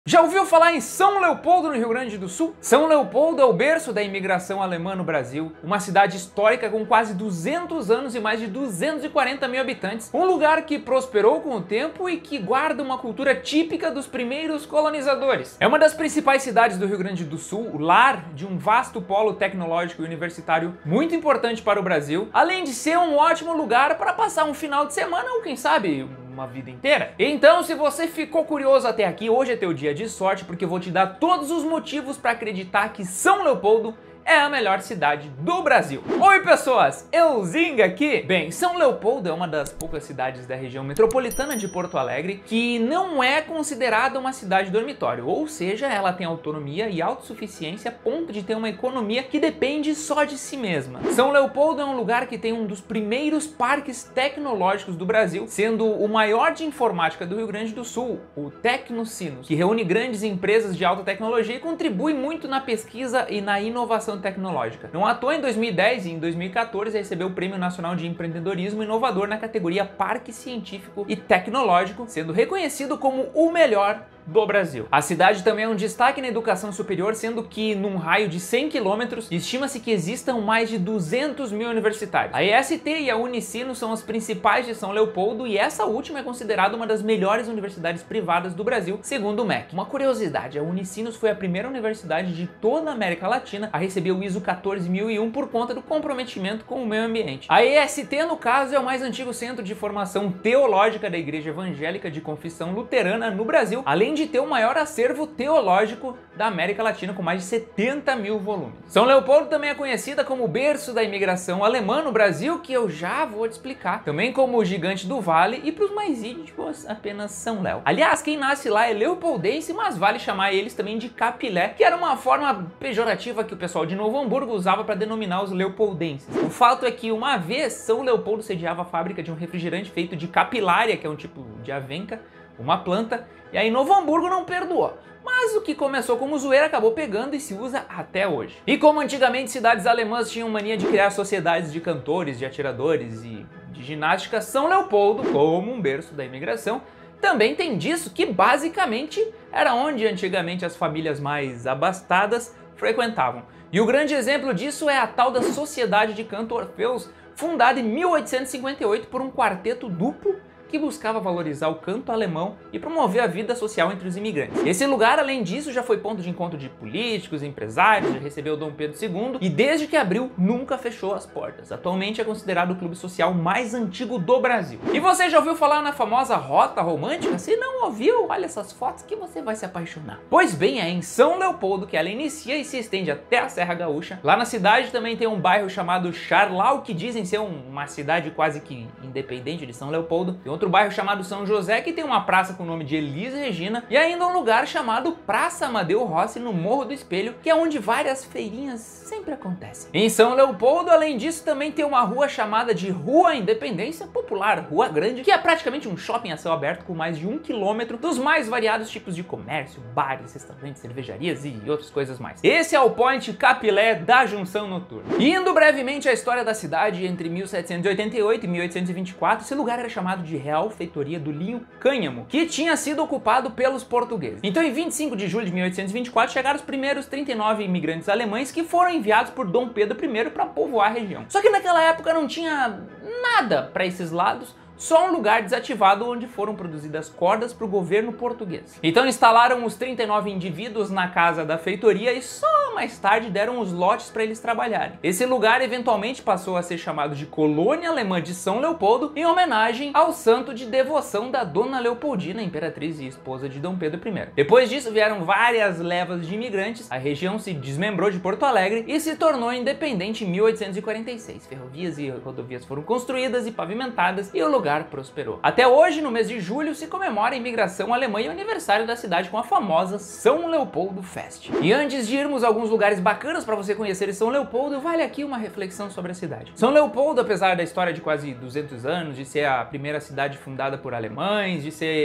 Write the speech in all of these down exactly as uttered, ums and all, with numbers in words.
Já ouviu falar em São Leopoldo, no Rio Grande do Sul? São Leopoldo é o berço da imigração alemã no Brasil, uma cidade histórica com quase duzentos anos e mais de duzentos e quarenta mil habitantes, um lugar que prosperou com o tempo e que guarda uma cultura típica dos primeiros colonizadores. É uma das principais cidades do Rio Grande do Sul, o lar de um vasto polo tecnológico e universitário muito importante para o Brasil, além de ser um ótimo lugar para passar um final de semana ou quem sabe uma vida inteira. Então, se você ficou curioso até aqui, hoje é teu dia de sorte, porque eu vou te dar todos os motivos para acreditar que São Leopoldo é a melhor cidade do Brasil. Oi pessoas, eu Zinga aqui. Bem, São Leopoldo é uma das poucas cidades da região metropolitana de Porto Alegre que não é considerada uma cidade dormitório, ou seja, ela tem autonomia e autossuficiência a ponto de ter uma economia que depende só de si mesma. São Leopoldo é um lugar que tem um dos primeiros parques tecnológicos do Brasil, sendo o maior de informática do Rio Grande do Sul, o Tecnocinos, que reúne grandes empresas de alta tecnologia e contribui muito na pesquisa e na inovação tecnológica. Não à toa, em dois mil e dez e em dois mil e quatorze recebeu o Prêmio Nacional de Empreendedorismo Inovador na categoria Parque Científico e Tecnológico, sendo reconhecido como o melhor do Brasil. A cidade também é um destaque na educação superior, sendo que num raio de cem quilômetros estima-se que existam mais de duzentos mil universitários. A E S T e a Unicinos são as principais de São Leopoldo e essa última é considerada uma das melhores universidades privadas do Brasil, segundo o M E C. Uma curiosidade, a Unicinos foi a primeira universidade de toda a América Latina a receber o ISO quatorze mil e um por conta do comprometimento com o meio ambiente. A E S T, no caso, é o mais antigo centro de formação teológica da Igreja Evangélica de Confissão Luterana no Brasil, além de ter o maior acervo teológico da América Latina, com mais de setenta mil volumes. São Leopoldo também é conhecida como o berço da imigração alemã no Brasil, que eu já vou te explicar. Também como o gigante do vale e para os mais íntimos, apenas São Léo. Aliás, quem nasce lá é leopoldense, mas vale chamar eles também de capilé, que era uma forma pejorativa que o pessoal de Novo Hamburgo usava para denominar os leopoldenses. O fato é que uma vez São Leopoldo sediava a fábrica de um refrigerante feito de capilária, que é um tipo de avenca, uma planta, e aí Novo Hamburgo não perdoou. Mas o que começou como zoeira acabou pegando e se usa até hoje. E como antigamente cidades alemãs tinham mania de criar sociedades de cantores, de atiradores e de ginástica, São Leopoldo, como um berço da imigração, também tem disso, que basicamente era onde antigamente as famílias mais abastadas frequentavam. E o grande exemplo disso é a tal da Sociedade de Canto Orfeus, fundada em mil oitocentos e cinquenta e oito por um quarteto duplo que buscava valorizar o canto alemão e promover a vida social entre os imigrantes. Esse lugar, além disso, já foi ponto de encontro de políticos, empresários, já recebeu Dom Pedro segundo e desde que abriu, nunca fechou as portas. Atualmente é considerado o clube social mais antigo do Brasil. E você já ouviu falar na famosa Rota Romântica? Se não ouviu, olha essas fotos que você vai se apaixonar. Pois bem, é em São Leopoldo que ela inicia e se estende até a Serra Gaúcha. Lá na cidade também tem um bairro chamado Charlau, que dizem ser uma cidade quase que independente de São Leopoldo. Tem outro bairro chamado São José, que tem uma praça com o nome de Elis Regina, e ainda um lugar chamado Praça Amadeu Rossi, no Morro do Espelho, que é onde várias feirinhas sempre acontecem. Em São Leopoldo, além disso, também tem uma rua chamada de Rua Independência, popular Rua Grande, que é praticamente um shopping a céu aberto com mais de um quilômetro dos mais variados tipos de comércio, bares, restaurantes, cervejarias e outras coisas mais. Esse é o point capilé da junção noturna. E indo brevemente à história da cidade, entre mil setecentos e oitenta e oito e mil oitocentos e vinte e quatro, esse lugar era chamado de Real Feitoria do Linho Cânhamo, que tinha sido ocupado pelos portugueses. Então, em vinte e cinco de julho de mil oitocentos e vinte e quatro, chegaram os primeiros trinta e nove imigrantes alemães que foram enviados por Dom Pedro I para povoar a região. Só que naquela época não tinha nada para esses lados, só um lugar desativado onde foram produzidas cordas para o governo português. Então instalaram os trinta e nove indivíduos na casa da feitoria e só mais tarde deram os lotes para eles trabalharem. Esse lugar eventualmente passou a ser chamado de Colônia Alemã de São Leopoldo, em homenagem ao santo de devoção da Dona Leopoldina, imperatriz e esposa de Dom Pedro I. Depois disso vieram várias levas de imigrantes, a região se desmembrou de Porto Alegre e se tornou independente em mil oitocentos e quarenta e seis. Ferrovias e rodovias foram construídas e pavimentadas e o lugar prosperou. Até hoje, no mês de julho, se comemora a imigração alemã e o aniversário da cidade com a famosa São Leopoldo Fest. E antes de irmos a alguns lugares bacanas para você conhecer em São Leopoldo, vale aqui uma reflexão sobre a cidade. São Leopoldo, apesar da história de quase duzentos anos, de ser a primeira cidade fundada por alemães, de ser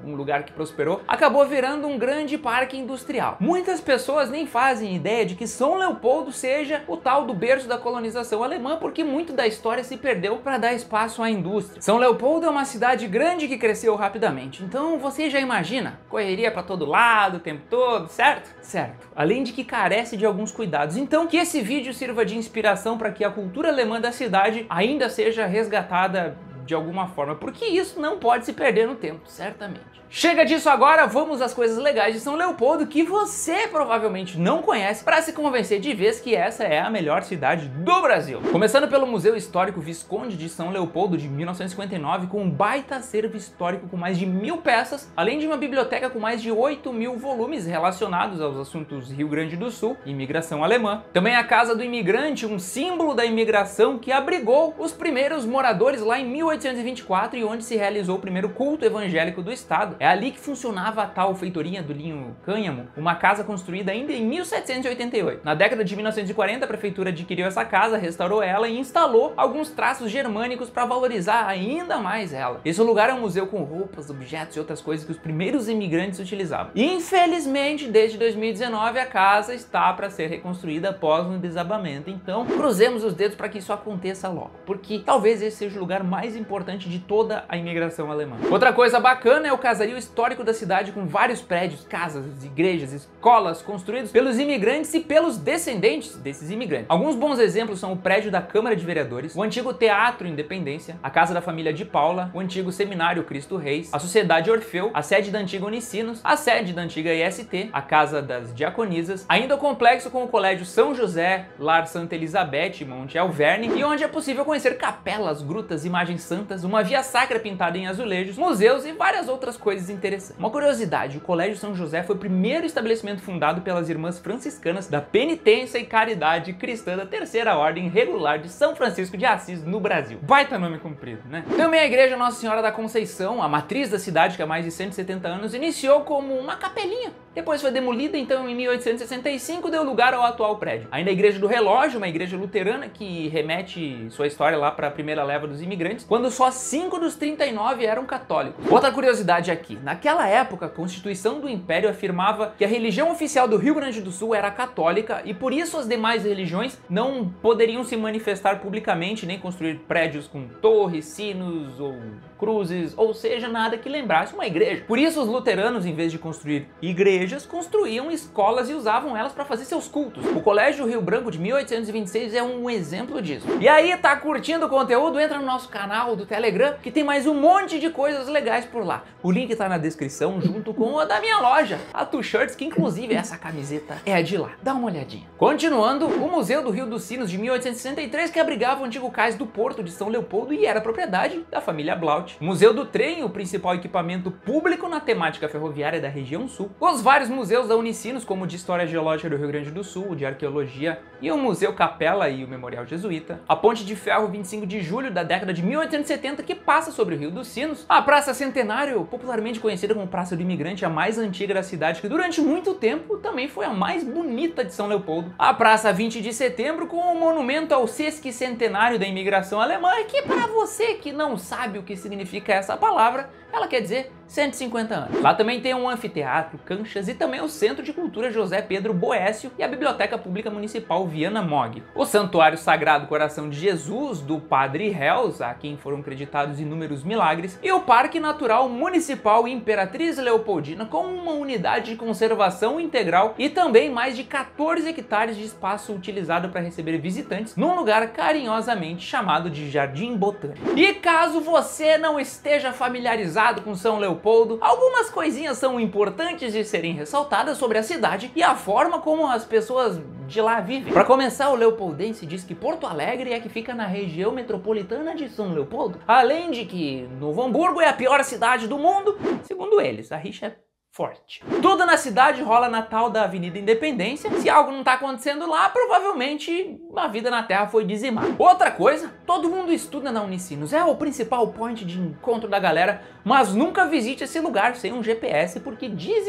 um lugar que prosperou, acabou virando um grande parque industrial. Muitas pessoas nem fazem ideia de que São Leopoldo seja o tal do berço da colonização alemã, porque muito da história se perdeu para dar espaço à indústria. São Leopoldo é uma cidade grande que cresceu rapidamente, então você já imagina, correria para todo lado o tempo todo, certo? Certo. Além de que carece de alguns cuidados. Então que esse vídeo sirva de inspiração para que a cultura alemã da cidade ainda seja resgatada de alguma forma, porque isso não pode se perder no tempo, certamente. Chega disso agora, vamos às coisas legais de São Leopoldo que você provavelmente não conhece para se convencer de vez que essa é a melhor cidade do Brasil. Começando pelo Museu Histórico Visconde de São Leopoldo de mil novecentos e cinquenta e nove, com um baita acervo histórico com mais de mil peças, além de uma biblioteca com mais de oito mil volumes relacionados aos assuntos Rio Grande do Sul e imigração alemã. Também a Casa do Imigrante, um símbolo da imigração que abrigou os primeiros moradores lá em mil oitocentos e vinte e quatro e onde se realizou o primeiro culto evangélico do estado. É ali que funcionava a tal feitoria do linho cânhamo, uma casa construída ainda em mil setecentos e oitenta e oito. Na década de mil novecentos e quarenta, a prefeitura adquiriu essa casa, restaurou ela e instalou alguns traços germânicos para valorizar ainda mais ela. Esse lugar é um museu com roupas, objetos e outras coisas que os primeiros imigrantes utilizavam. Infelizmente, desde dois mil e dezenove, a casa está para ser reconstruída após um desabamento. Então, cruzemos os dedos para que isso aconteça logo, porque talvez esse seja o lugar mais importante de toda a imigração alemã. Outra coisa bacana é o casario histórico da cidade, com vários prédios, casas, igrejas, escolas construídos pelos imigrantes e pelos descendentes desses imigrantes. Alguns bons exemplos são o prédio da Câmara de Vereadores, o antigo Teatro Independência, a casa da família de Paula, o antigo Seminário Cristo Reis, a Sociedade Orfeu, a sede da antiga Unicinos, a sede da antiga I S T, a Casa das Diaconisas, ainda o complexo com o Colégio São José, Lar Santa Elizabeth, Monte Alverne, e onde é possível conhecer capelas, grutas, imagens santas, uma via sacra pintada em azulejos, museus e várias outras coisas interessantes. Uma curiosidade, o Colégio São José foi o primeiro estabelecimento fundado pelas irmãs franciscanas da Penitência e Caridade Cristã da Terceira Ordem Regular de São Francisco de Assis, no Brasil. Baita nome comprido, né? Também a Igreja Nossa Senhora da Conceição, a matriz da cidade, que há mais de cento e setenta anos, iniciou como uma capelinha. Depois foi demolida, então em mil oitocentos e sessenta e cinco deu lugar ao atual prédio. Ainda a Igreja do Relógio, uma igreja luterana que remete sua história lá para a primeira leva dos imigrantes, quando só cinco dos trinta e nove eram católicos. Outra curiosidade aqui, naquela época a Constituição do Império afirmava que a religião oficial do Rio Grande do Sul era católica e por isso as demais religiões não poderiam se manifestar publicamente nem construir prédios com torres, sinos ou cruzes, ou seja, nada que lembrasse uma igreja. Por isso os luteranos, em vez de construir igrejas, construíam escolas e usavam elas para fazer seus cultos. O Colégio Rio Branco de mil oitocentos e vinte e seis é um exemplo disso. E aí, tá curtindo o conteúdo? Entra no nosso canal do Telegram que tem mais um monte de coisas legais por lá. O link tá na descrição junto com a da minha loja, a Two Shirts, que inclusive essa camiseta é a de lá. Dá uma olhadinha. Continuando, o Museu do Rio dos Sinos de mil oitocentos e sessenta e três, que abrigava o antigo cais do Porto de São Leopoldo e era propriedade da família Blaut. O Museu do Trem, o principal equipamento público na temática ferroviária da região sul. Os vários museus da Unicinos, como o de História Geológica do Rio Grande do Sul, o de Arqueologia e o Museu Capela e o Memorial Jesuíta. A Ponte de Ferro vinte e cinco de julho da década de mil oitocentos e setenta, que passa sobre o Rio dos Sinos. A Praça Centenário, popularmente conhecida como Praça do Imigrante, a mais antiga da cidade, que durante muito tempo também foi a mais bonita de São Leopoldo. A Praça vinte de setembro, com o monumento ao sesquicentenário da imigração alemã, que para você que não sabe o que significa essa palavra, ela quer dizer cento e cinquenta anos. Lá também tem um anfiteatro, canchas e também o Centro de Cultura José Pedro Boécio e a Biblioteca Pública Municipal Viana Mog. O Santuário Sagrado Coração de Jesus, do Padre Hells, a quem foram creditados inúmeros milagres, e o Parque Natural Municipal Imperatriz Leopoldina, com uma unidade de conservação integral e também mais de quatorze hectares de espaço utilizado para receber visitantes num lugar carinhosamente chamado de Jardim Botânico. E caso você não esteja familiarizado com São Leopoldo, algumas coisinhas são importantes de serem ressaltadas sobre a cidade e a forma como as pessoas de lá vivem. Para começar, o leopoldense diz que Porto Alegre é que fica na região metropolitana de São Leopoldo, além de que Novo Hamburgo é a pior cidade do mundo, segundo eles. A rixa é forte. Tudo na cidade rola na tal da Avenida Independência. Se algo não tá acontecendo lá, provavelmente a vida na Terra foi dizimada. Outra coisa, todo mundo estuda na Unicinos, é o principal point de encontro da galera, mas nunca visite esse lugar sem um G P S, porque dizem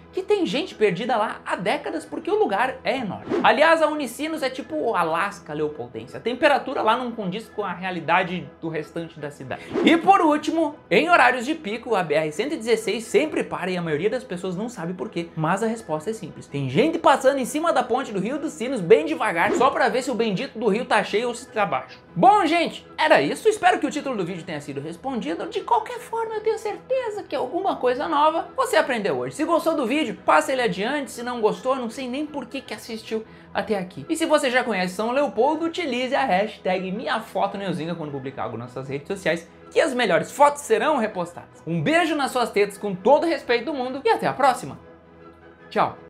que tem gente perdida lá há décadas porque o lugar é enorme. Aliás, a Unicinos é tipo o Alasca leopoldense. A temperatura lá não condiz com a realidade do restante da cidade. E por último, em horários de pico, a B R cento e dezesseis sempre para e a maioria das pessoas não sabe por quê, mas a resposta é simples. Tem gente passando em cima da ponte do Rio dos Sinos bem devagar, só para ver se o bendito do rio tá cheio ou se tá baixo. Bom, gente, era isso. Espero que o título do vídeo tenha sido respondido. De qualquer forma, eu tenho certeza que alguma coisa nova você aprendeu hoje. Se gostou do vídeo, passa ele adiante. Se não gostou, não sei nem por que que assistiu até aqui. E se você já conhece São Leopoldo, utilize a hashtag MinhaFotoNeuzinga quando publicar algo nas suas redes sociais, que as melhores fotos serão repostadas. Um beijo nas suas tetas com todo o respeito do mundo e até a próxima. Tchau.